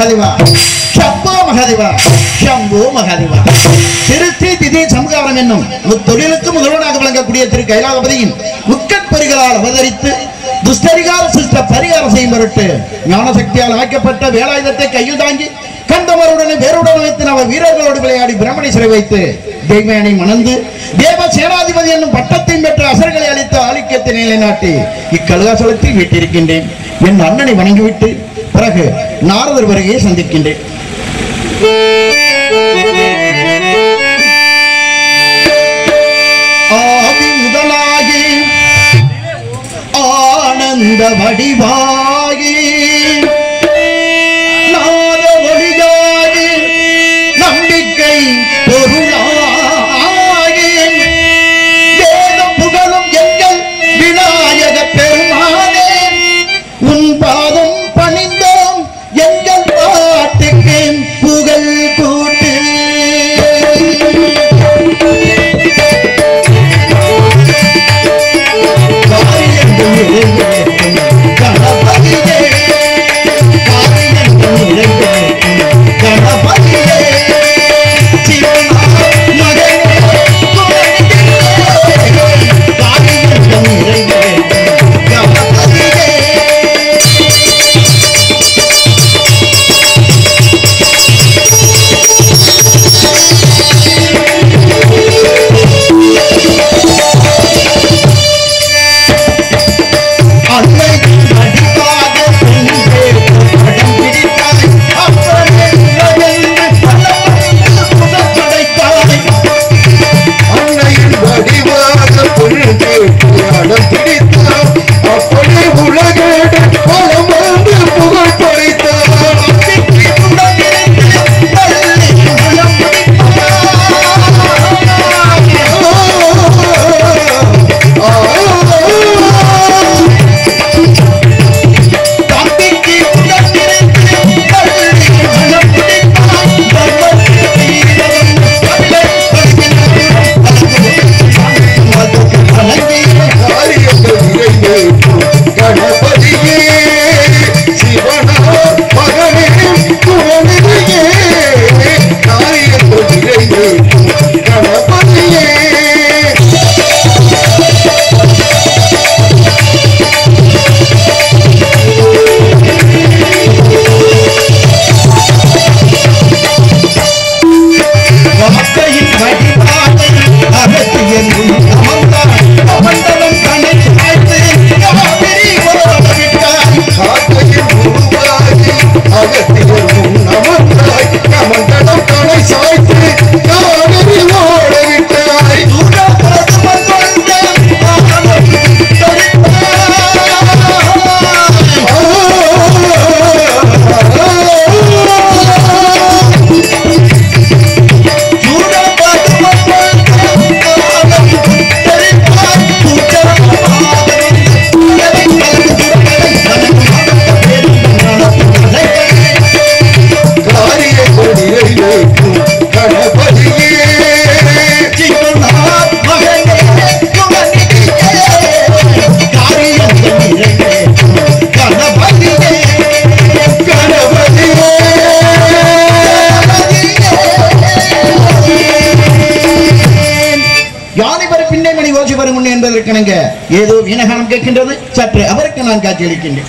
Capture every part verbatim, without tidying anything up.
மகாதேவா சம்போ மகாதேவா சம்போ மகாதேவா. திருச்சி திதி சம்காரம் என்னும் தொழிலுக்கு முதல்வனாக விளங்கக்கூடிய திரு கைலாசபதியின் முக்கட்பரிகளால் அவதரித்து துஷ்டரிகார சிஷ்ட பரிகாரம் செய்யும் பொருட்டு ஞான சக்தியால் அமைக்கப்பட்ட வேலாயுதத்தை கையில் தாங்கி கண்டவருடனே வேறுடன் வைத்து நவ வீரர்களோடு விளையாடி பிரம்மனை சிறை வைத்து தெய்வனை மணந்து தேவ சேனாதிபதி என்னும் பட்டத்தையும் பெற்ற அசர்களை அளித்த ஆதிக்கத்தை நிலைநாட்டி இக்கழுகாசலத்தில் வீட்டிருக்கின்றேன். என் அண்ணனை வணங்கிவிட்டு பிறகு நாரதர் வருகையை சந்திக்கின்றேன். ஆதி முதலாகி ஆனந்த வடிவாகி நாத ஒளியாகி நம்பிக்கை பொருளாகி வேதம் புகழும் எங்கள் விநாயக பெருமானே உன் பாதம் பணிந்தோம் எங்கள் பாட்டுக்கு புகழ் கூட்டு. ஏதோ வீணகானம் கேட்கின்றது. சற்று அவருக்கு நான் காட்சியளிக்கின்றேன்.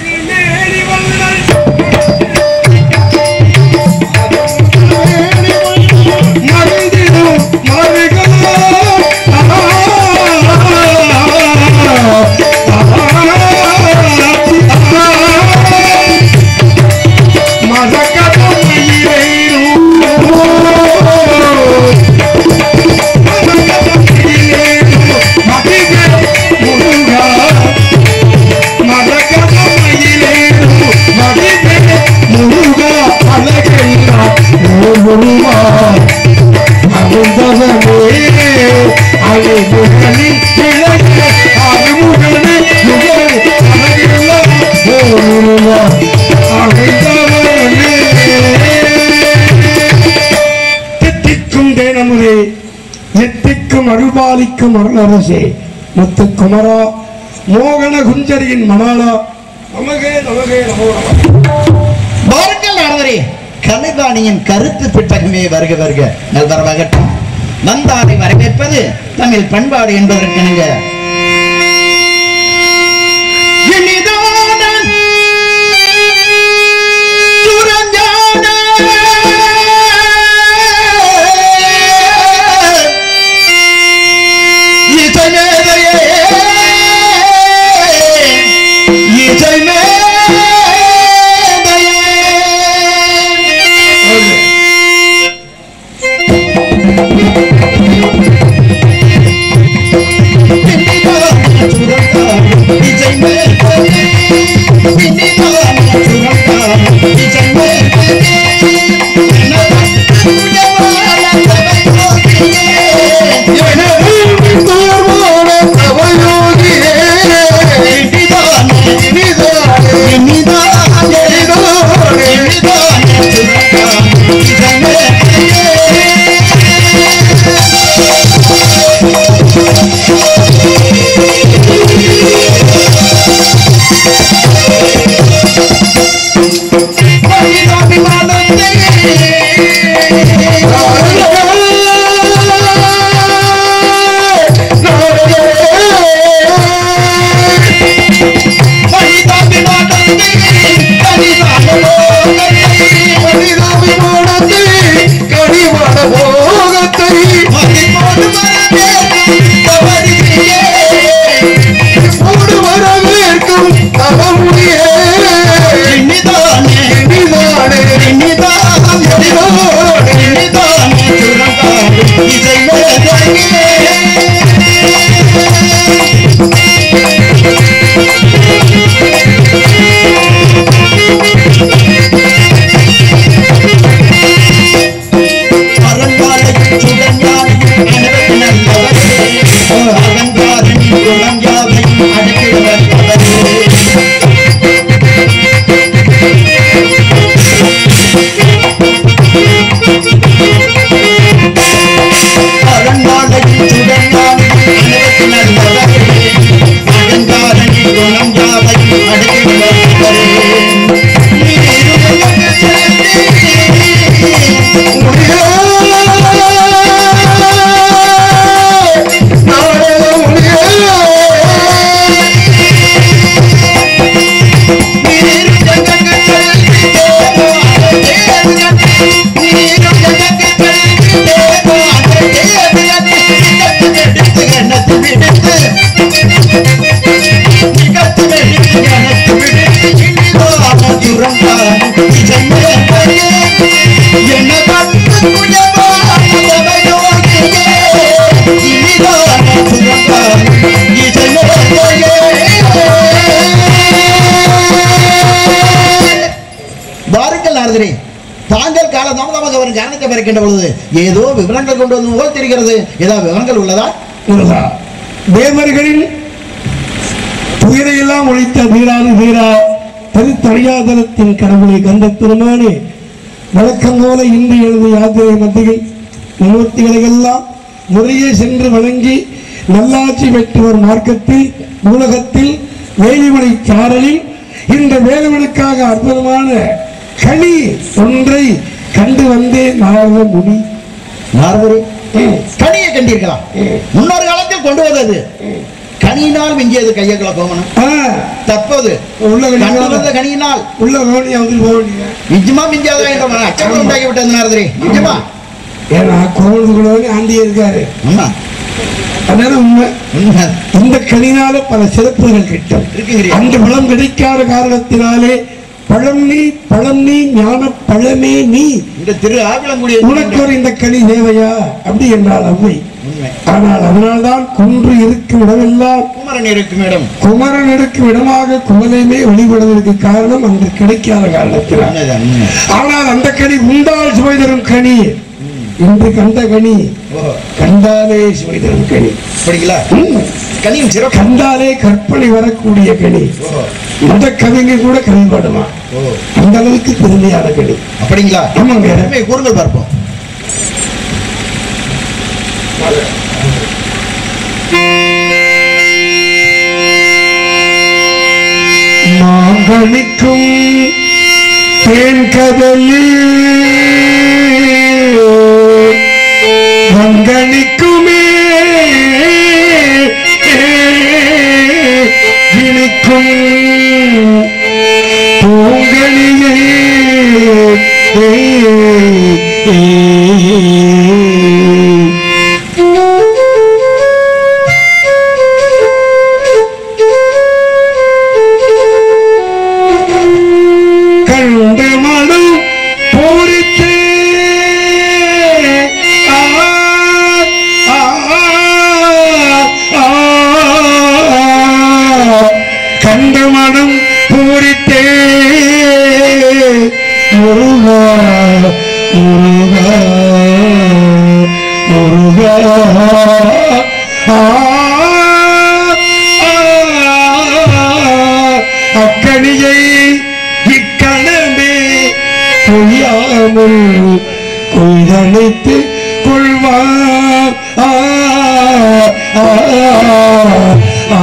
அருள்பாலிக்கும் அருளரசே முத்து குமரா மோகன குஞ்சரியின் மணாலா நமகே நமகே நமோ நம. பாருங்கள் நாரதரே, கலைவாணியின் கருத்து பெட்டகமே வருக வருக நல்வரவாகட்டும். வந்தாரை வரவேற்பது தமிழ் பண்பாடு என்பதற்கெனங்க தாங்கள் காலதாமதமாக அவர் ஞானத்தை பெறுகின்ற பொழுது ஏதோ விவரங்கள் கொண்டு வந்து போல் தெரிகிறது. ஏதாவது விவரங்கள் உள்ளதா? உள்ளதா? தேவர்களின் துயரையெல்லாம் ஒழித்த வீராது வீரா தனித்தறியாதனத்தின் கடவுளை கந்த திருமானே வழக்கம் போல இன்று எழுது யாத்திரை மத்தியில் மூர்த்திகளை எல்லாம் முறையே சென்று வணங்கி நல்லாட்சி பெற்றவர் மார்க்கத்தில் உலகத்தில் வேலிமலை சாரலில் இந்த வேலுவனுக்காக அற்புதமான கனி ஒன்றை கண்டு வந்தே நாரத முனி. நாரதரே, கனியை கண்டீர்களா? முன்னொரு காலத்தில் கொண்டு வந்தது கனியினால் மிஞ்சியது கையகல கோமனம். தற்போது உள்ள வந்த கனியினால் உள்ள கோணியா வந்து போக வேண்டிய நிஜமா மிஞ்சாதா என்ற அச்சம் உண்டாக்கி விட்டது நாரதரே. நிஜமா? ஏன்னா கோவனுக்குள்ள ஆண்டி இருக்காரு. ஆமா, அதனால உண்மை. இந்த கனினால பல சிறப்புகள் கிட்டும். அந்த பலம் கிடைக்காத காரணத்தினாலே பழம் நீ பழம் நீ ஞான பழமே நீ இந்த திரு ஆவிளங்குடி உனக்கு ஒரு இந்த கனி தேவையா அப்படி என்றால் அவ்வை. ஆனால் அதனால்தான் குன்று இருக்கும் இடமெல்லாம் குமரன் இருக்கும் இடம், குமரன் இருக்கும் இடமாக குமரமே வழிபடுவதற்கு காரணம் அங்கு கிடைக்காத காரணத்தினால். ஆனால் அந்த கனி உண்டால் சுவை தரும் கனி. இன்று கண்ட கனி கண்டாலே சுவை தரும் கனி. கண்டாலே கற்பனை வரக்கூடிய கனி. இந்த கவிஞர் கூட கவிப்பாடுமா அந்த அளவுக்கு பெருமையான கனி. அப்படிங்களா? ஆமாங்க. கூறுங்கள் பார்ப்போம். மாங்கனிக்கும் தேன் கதலி வங்கனிக்குமே இனிக்கும் பூங்கனியே கண்டு மனம் பூரித்து கண்ட மனம் பூரித்தே முருகா முருகா முருகா அக்கணியை இக்கணமே கொய்யாமல் கொய்தனைத்து கொள்வார் ஆ ஆ ஆ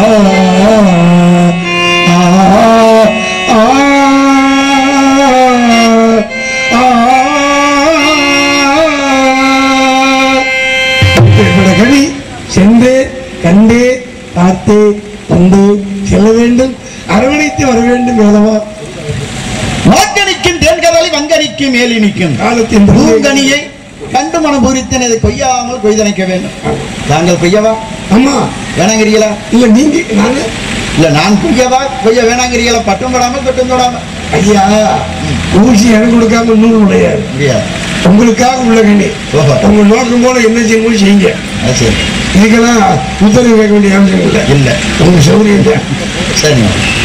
கவி சென்றே கண்டே பார்த்தே தந்தே செல்ல வேண்டும் அரவணைத்து வர வேண்டும் வேதவா வாக்கணிக்கும் தேன்கதலை வங்கனிக்கும் மேலினிக்கும் காலத்தின் பூங்கனியை கண்டு மனம் பூரித்தனது கொய்யாமல் கொய்தனைக்க வேண்டும். தாங்கள் கொய்யவா அம்மா வேணாங்கிறீங்களா? இல்ல நீங்க நானு இல்ல நான் கொய்யவா கொய்ய வேணாங்கிறீங்களா? பட்டம் போடாம கட்டும் போடாம ஐயா ஊசி எனக்கு கொடுக்காம நூல் உடையாது முடியாது. உங்களுக்காக உள்ள கண்ணி ஓஹோ. உங்க நோக்கம் போல என்ன செய்யணும் செய்யுங்க. அது சரி. இதுக்கெல்லாம் உத்தரவு கேட்க வேண்டிய அவசியம் இல்லை. இல்ல உங்க சௌகரியம் தான். சரி.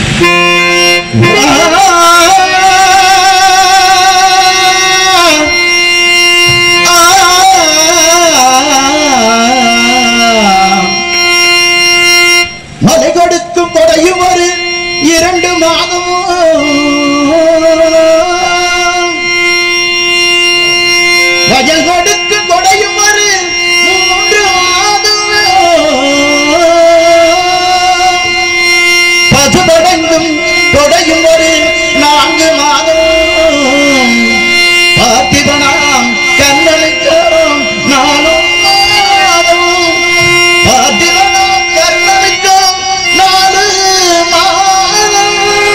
மலை கொடுக்கும் கொடையும் ஒரு இரண்டு மாதம் வயல் கொடுக்கும் கொடையும் ஒரு மூன்று மாதம் பசுபடங்கும் கொடையும் ஒரு நான்கு மாதம் பார்த்திபனாம் கண்ணனுக்கும் நானும் மாதம் பார்த்திபனாம் கண்ணனுக்கும் நாலு மாதம்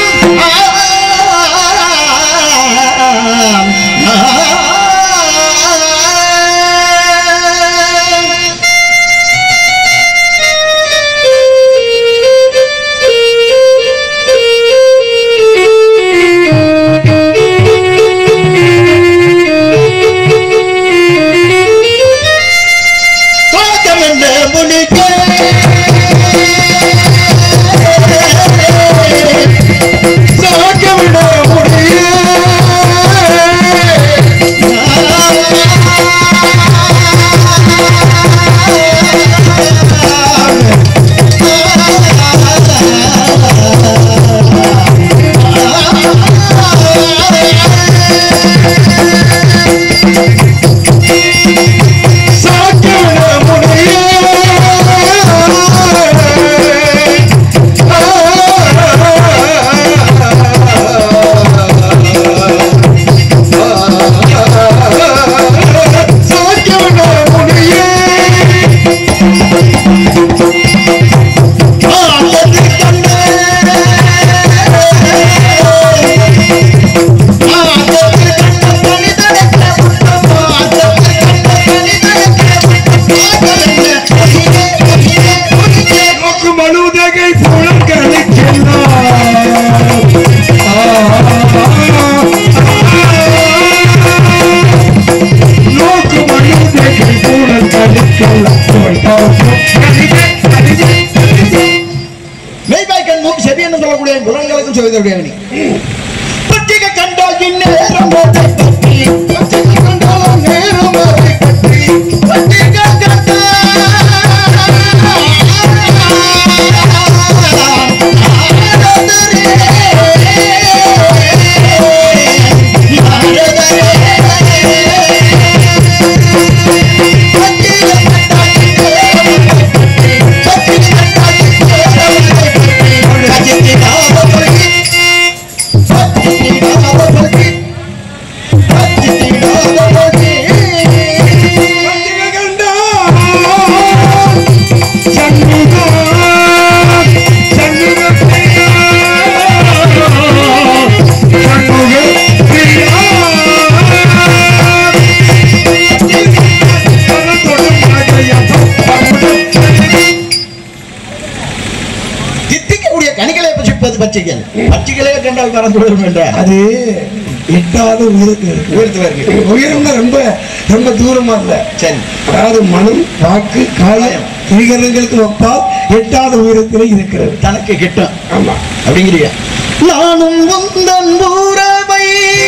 மெய்பாய்க்கண் மூக்கு செவி என்று சொல்லக்கூடிய குணங்களுக்கும் சொல்லிதருடைய பட்டிகை கண்டால் நேரம் பட்டி பட்டிகை கண்டால் நேரம் பட்டி பட்டிகை பச்சைகள் பச்சைகளே கண்டால் பறந்து விடும் என்ற அது எட்டாத உயிருக்கு உயர்த்து உயர்ந்த ரொம்ப ரொம்ப தூரமா இல்ல. சரி, அதாவது மனம் வாக்கு காயம் திரிகரங்களுக்கு ஒப்பால் எட்டாத உயரத்திலே இருக்கிறது, தனக்கு கிட்டும். ஆமா அப்படிங்கிறியா? நானும் உந்தன் ஊரவை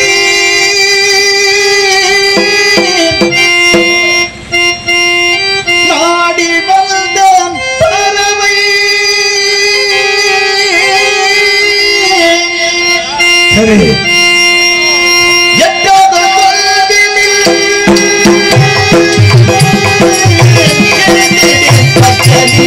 நாடி வந்தன் பறவை சரி எட்டாத கொள்வினில் பச்சடி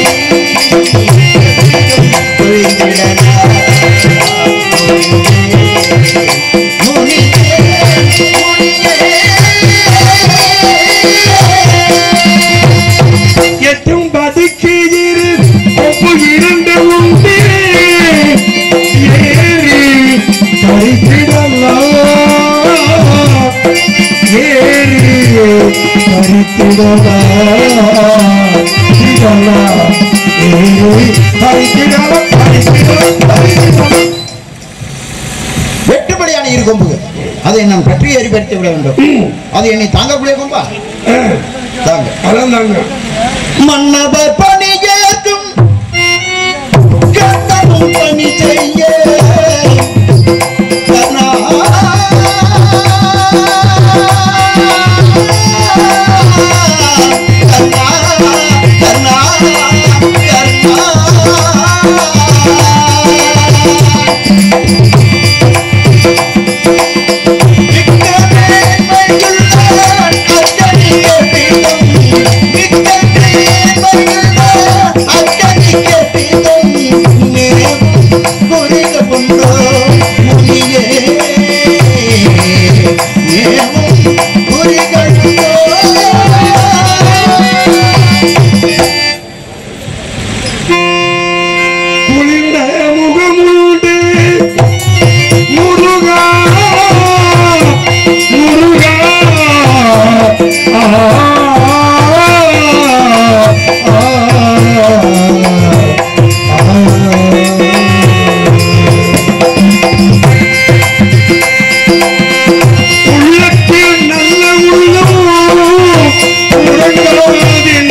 எட்டும் பதுக்கு இரு ஒப்பு இரண்டு உண்டு ஏறி பறித்திடலாம் ஏறி பறித்திடலாம் இதெல்லாம் ஏறி பறித்திடலாம் பறித்திடலாம் பறித்திடலாம். வெட்டுப்படியான இரு கொம்புகள் அதை நான் பற்றி எரிபடுத்தி விட வேண்டும். அது என்னை தாங்கக்கூடிய கொம்பா? தாங்க. அதான் தாங்க. மன்னவர் பணி ஏற்கும் கந்தனும் பணி செய்ய கர்ணா கர்ணா கர்ணா கர்ணா குளிர்ந்த முகமுண்டு முருகா முருகா ஆ உள்ளத்தில் நல்ல உள்ளம் உறங்காதின்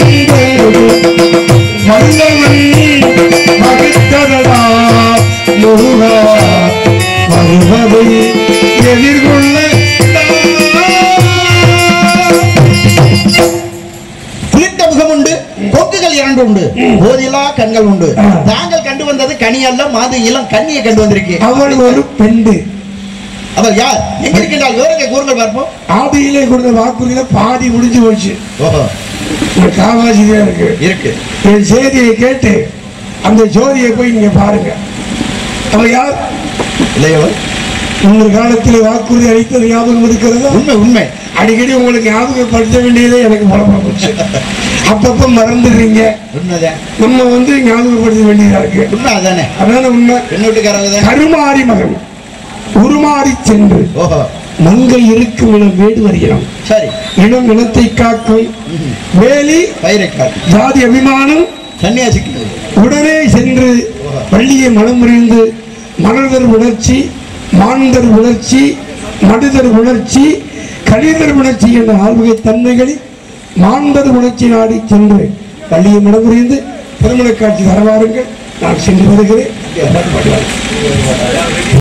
வல்லவன் மகிழ்ந்ததடா முருகா வருவதை எதிர்கொள்ள குளிர்ந்த முகம் உண்டு, கொக்குகள் இரண்டு உண்டு, போதிலா கண்கள் உண்டு. தாங்கள் கண்டு வந்தது கனி அல்ல மாது இளம் கண்ணியை கண்டு வந்திருக்கேன். அவள் ஒரு பெண்டு. அவள் யார்? எங்க இருக்கின்றால் விவரங்களை கூறுங்கள் பார்ப்போம். ஆதியிலே கொடுத்த வாக்குறுதியில பாதி முடிஞ்சு போச்சு. ஓஹோ, காவாசிதான் இருக்கு இருக்கு. என் செய்தியை கேட்டு அந்த ஜோதியை போய் நீங்க பாருங்க. அவள் யார்? இல்லையவள் உங்கள் காலத்தில் வாக்குறுதி அளித்தது ஞாபகம் இருக்கிறதா? உண்மை உண்மை. அடிக்கடி உங்களுக்கு ஞாபகப்படுத்த வேண்டியதே எனக்கு புலப்பட போச்சு. அப்பப்ப மறந்துடுறீங்க. உண்மைதான். நம்ம வந்து ஞாபகப்படுத்த வேண்டியதா இருக்கு. உண்மை அதானே. அதான உண்மை. பெண்ணூட்டுக்காரங்க கருமாறி மகன் உருமாறி சென்று ஓஹோ மங்கை இருக்கும் இனம் வேடு வருகிறோம். சரி, இனம் இனத்தை காக்கும் வேலி பயிரைக்கால் ஜாதி அபிமானம் சன்னியாசிக்கு உடனே சென்று பள்ளியை மனம் முறிந்து மணல்தர் உணர்ச்சி மாந்தர் உணர்ச்சி மடுதர் உணர்ச்சி கழிதர் உணர்ச்சி என்ற ஆழ்வகை தன்மைகளில் மாந்தர் உணர்ச்சி நாடி சென்று பள்ளியை மனம் முறிந்து திருமண காட்சி வரவாருங்கள். நான் சென்று வருகிறேன்.